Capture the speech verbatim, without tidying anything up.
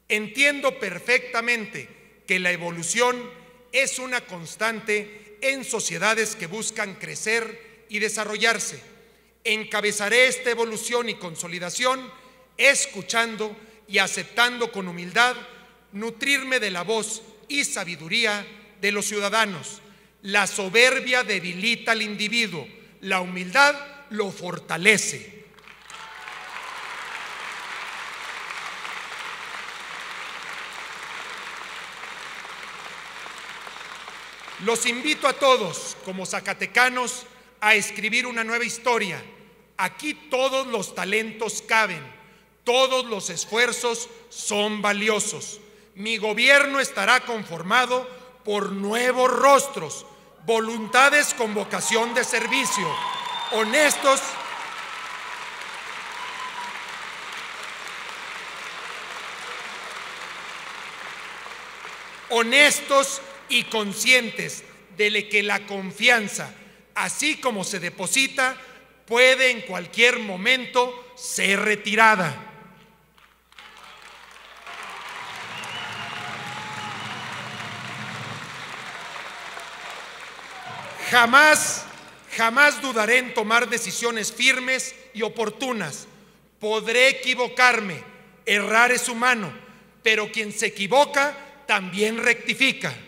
Entiendo perfectamente que la evolución es una constante en sociedades que buscan crecer y desarrollarse. Encabezaré esta evolución y consolidación escuchando y aceptando con humildad nutrirme de la voz y sabiduría de los ciudadanos. La soberbia debilita al individuo, la humildad lo fortalece. Los invito a todos, como zacatecanos, a escribir una nueva historia. Aquí todos los talentos caben, todos los esfuerzos son valiosos. Mi gobierno estará conformado por nuevos rostros, voluntades con vocación de servicio, honestos, honestos y conscientes de que la confianza, así como se deposita, puede en cualquier momento ser retirada. Jamás, jamás dudaré en tomar decisiones firmes y oportunas. Podré equivocarme, errar es humano, pero quien se equivoca también rectifica.